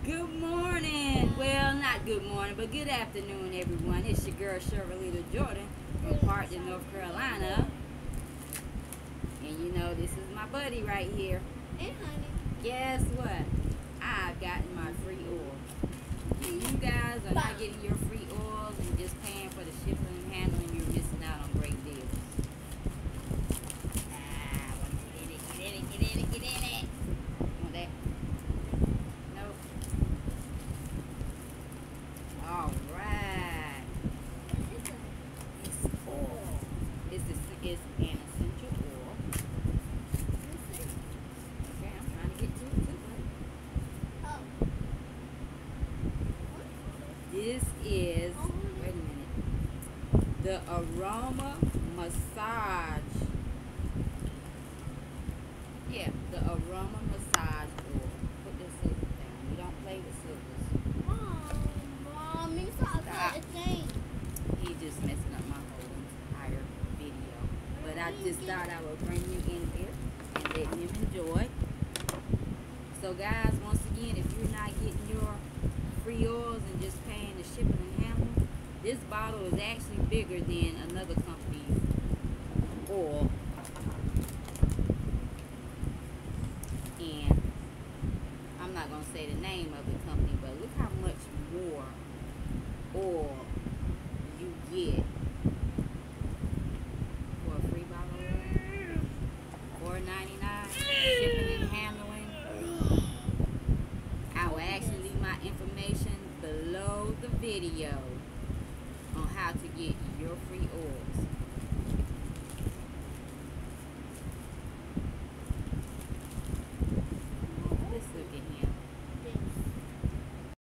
Good morning. Well, not good morning, but good afternoon, everyone. It's your girl, Shirley Jordan from Parkton, North Carolina. And you know, this is my buddy right here. And honey. Guess what? I've gotten my free oil. If you guys are not getting your free oils and just paying for the shipping and handling, you're missing out on great deals. Get in it. Want that? Nope. All right. It's oil. It's an essential oil. Okay, I'm trying to get to it too, buddy. This is, wait a minute, the AromaMassage. Yeah, the AromaMassage oil. Put the scissors down. We don't play with scissors. Mom, you saw the thing. He just messing up my whole entire video. But I just thought I would bring you in here and let him enjoy. So guys, once again, if you're not getting your free oils and just paying the shipping and handling, this bottle is actually bigger than another company's oil. And I'm not going to say the name of the company, but look how much more oil you get for a free bottle of $4.99 shipping and handling. I will actually leave my information below the video on how to get your free oil.